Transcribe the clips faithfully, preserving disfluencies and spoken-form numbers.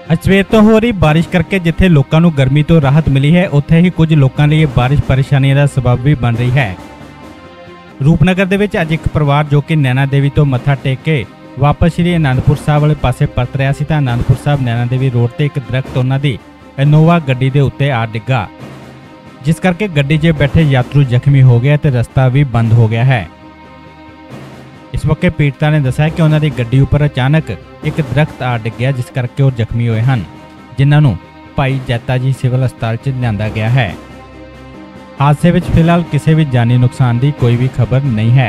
ਅੱਜ ਸਵੇਰ ਤੋਂ ਹੋ ਰਹੀ ਬਾਰਿਸ਼ ਕਰਕੇ ਜਿੱਥੇ ਲੋਕਾਂ ਨੂੰ ਗਰਮੀ ਤੋਂ ਰਾਹਤ ਮਿਲੀ ਹੈ, ਉੱਥੇ ਹੀ ਕੁਝ ਲੋਕਾਂ ਲਈ ਇਹ ਬਾਰਿਸ਼ ਪਰੇਸ਼ਾਨੀਆਂ ਦਾ ਸਬਬ ਵੀ ਬਣ ਰਹੀ ਹੈ। ਰੂਪਨਗਰ ਦੇ ਵਿੱਚ ਅੱਜ ਇੱਕ ਪਰਿਵਾਰ ਜੋ ਕਿ ਨੈਣਾ ਦੇਵੀ ਤੋਂ ਮੱਥਾ ਟੇਕ ਕੇ ਵਾਪਸ ਸ਼੍ਰੀ ਅਨੰਦਪੁਰ ਸਾਹਿਬ ਵਾਲੇ ਪਾਸੇ ਪਰਤ ਰਿਹਾ ਸੀ ਤਾਂ ਅਨੰਦਪੁਰ ਸਾਹਿਬ ਨੈਣਾ ਦੇਵੀ ਰੋਡ ਤੇ ਇੱਕ ਦਰਖਤ ਉਹਨਾਂ ਦੀ ਇਨੋਵਾ ਗੱਡੀ ਦੇ ਉੱਤੇ ਆ ਡਿੱਗਾ, ਜਿਸ ਕਰਕੇ ਗੱਡੀ 'ਚ ਬੈਠੇ ਯਾਤਰੂ ਜ਼ਖਮੀ ਹੋ ਗਏ ਤੇ ਰਸਤਾ ਵੀ ਬੰਦ ਹੋ ਗਿਆ ਹੈ। इस मौके पीड़िता ने दस्सिया कि उन्होंने गड्डी उपर अचानक एक दरख्त आ डिग्या, जिस करके वो जख्मी हुए हैं, जिन्होंने भाई जैता जी सिविल अस्पताल च लिया गया है। हादसे में फिलहाल किसी भी जानी नुकसान की कोई भी खबर नहीं है।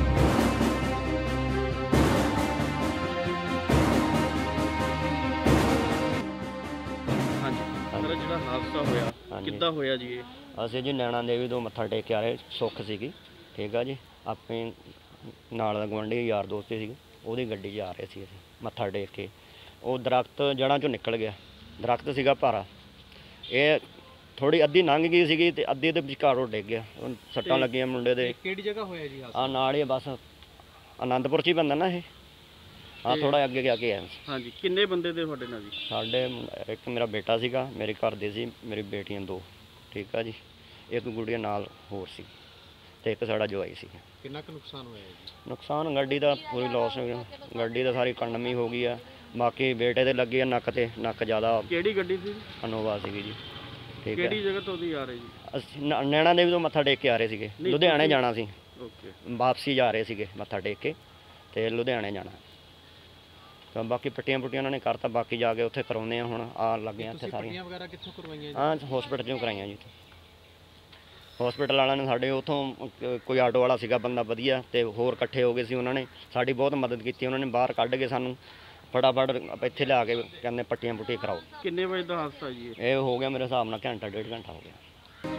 ਅਸੀਂ ਜੀ ਨੈਣਾ ਦੇਵੀ ਤੋਂ ਮੱਥਾ ਟੇਕ ਕੇ ਆ ਰਹੇ, ਸੁੱਖ ਸੀਗੀ, ਠੀਕ ਆ ਜੀ। ਆਪਣੇ ਨਾਲ ਦਾ ਗੁਆਂਢੀ ਯਾਰ ਦੋਸਤ ਸੀ, ਉਹਦੀ ਗੱਡੀ 'ਚ ਆ ਰਹੇ ਸੀ ਅਸੀਂ ਮੱਥਾ ਟੇਕ ਕੇ। ਉਹ ਦਰਖਤ ਜੜ੍ਹਾਂ 'ਚੋਂ ਨਿਕਲ ਗਿਆ, ਦਰਖਤ ਸੀਗਾ ਭਾਰਾ, ਇਹ ਥੋੜੀ ਅੱਧੀ ਲੰਘ ਗਈ ਸੀਗੀ ਤੇ ਅੱਧੀ ਦੇ ਵਿਚਕਾਰੋਂ ਡਿੱਗ ਗਿਆ। ਸੱਟਾਂ ਲੱਗੀਆਂ ਮੁੰਡੇ ਦੇ। ਕਿਹੜੀ ਜਗ੍ਹਾ ਹੋਇਆ ਜੀ ਹਾਦਸਾ? ਆ ਨਾਲ ਹੀ ਬਸ ਆਨੰਦਪੁਰ 'ਚ ਹੀ ਪੈਂਦਾ ਨਾ ਇਹ, ਆ ਥੋੜਾ ਅੱਗੇ ਜਾ ਕੇ ਆ। ਹਾਂਜੀ, ਕਿੰਨੇ ਬੰਦੇ ਦੇ ਤੁਹਾਡੇ ਨਾਲ ਜੀ? ਸਾਡੇ ਇੱਕ ਮੇਰਾ ਬੇਟਾ ਸੀਗਾ, ਮੇਰੇ ਘਰ ਦੇ ਸੀ, ਮੇਰੀ ਬੇਟੀਆਂ ਦੋ, ਠੀਕ ਆ ਜੀ। ਇੱਕ ਗੁੜੀਆ ਨਾਲ ਹੋਰ ਸੀ ਤੇ ਇੱਕ ਸਾਡਾ ਜਵਾਈ ਸੀ। ਕਿੰਨਾ ਕੁ ਨੁਕਸਾਨ ਹੋਇਆ ਜੀ? ਨੁਕਸਾਨ ਗੱਡੀ ਦਾ ਪੂਰੀ ਲਾਸ ਹੋ ਗਿਆ, ਗੱਡੀ ਦਾ ਸਾਰੀ ਕੰਡਮੀ ਹੋ ਗਈ ਆ। ਬਾਕੀ ਬੇਟੇ ਦੇ ਲੱਗੀ ਆ ਨੱਕ ਤੇ, ਨੱਕ ਜ਼ਿਆਦਾ। ਕਿਹੜੀ ਗੱਡੀ ਸੀ? ਇਨੋਵਾ ਸੀਗੀ ਜੀ, ਠੀਕ ਹੈ। ਕਿਹੜੀ ਜਗ੍ਹਾ ਤੋਂ ਦੀ ਆ ਰਹੇ ਜੀ? ਅਸੀਂ ਨੈਣਾ ਦੇਵੀ ਤੋਂ ਮੱਥਾ ਟੇਕ ਕੇ ਆ ਰਹੇ ਸੀਗੇ, ਲੁਧਿਆਣੇ ਜਾਣਾ ਸੀ। ਓਕੇ, ਵਾਪਸੀ ਜਾ ਰਹੇ ਸੀਗੇ ਮੱਥਾ ਟੇਕ ਕੇ ਤੇ ਲੁਧਿਆਣੇ ਜਾਣਾ। ਤਾਂ ਬਾਕੀ ਪੱਟੀਆਂ ਪੁੱਟੀਆਂ ਉਹਨਾਂ ਨੇ ਕਰਤਾ, ਬਾਕੀ ਜਾ ਕੇ ਉੱਥੇ ਕਰਾਉਂਦੇ ਆ ਹੁਣ। ਆ ਲੱਗੀਆਂ ਇੱਥੇ ਸਾਰੀਆਂ ਵਗੈਰਾ ਕਿੱਥੋਂ ਕਰਵਾਈਆਂ? ਹਾਂ, ਹਸਪੀਟਲ 'ਚੋਂ ਕਰਾਈਆਂ ਜੀ। ਹਸਪੀਟਲ ਵਾਲਿਆਂ ਨੇ ਸਾਡੇ ਉੱਥੋਂ ਕੋਈ ਆਟੋ ਵਾਲਾ ਸੀਗਾ ਬੰਦਾ ਵਧੀਆ, ਤੇ ਹੋਰ ਇਕੱਠੇ ਹੋ ਗਏ ਸੀ, ਉਹਨਾਂ ਨੇ ਸਾਡੀ ਬਹੁਤ ਮਦਦ ਕੀਤੀ। ਉਹਨਾਂ ਨੇ ਬਾਹਰ ਕੱਢ ਕੇ ਸਾਨੂੰ ਫਟਾਫਟ ਇੱਥੇ ਲਿਆ ਕੇ ਕਹਿੰਦੇ ਪੱਟੀਆਂ ਪੁੱਟੀਆਂ ਕਰਾਓ। ਕਿੰਨੇ ਵਜੇ ਦਾ ਹਾਦਸਾ ਜੀ ਇਹ? ਹੋ ਗਿਆ ਮੇਰੇ ਹਿਸਾਬ ਨਾਲ ਘੰਟਾ ਡੇਢ ਘੰਟਾ ਹੋ ਗਿਆ।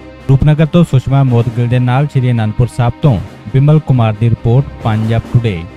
ਰੂਪਨਗਰ ਤੋਂ ਸੁਸ਼ਮਾ ਮੋਦਗਿਲ ਦੇ ਨਾਲ ਸ਼੍ਰੀ ਅਨੰਦਪੁਰ ਸਾਹਿਬ ਤੋਂ ਬਿਮਲ ਕੁਮਾਰ ਦੀ ਰਿਪੋਰਟ, ਪੰਜਾਬ ਟੁਡੇ।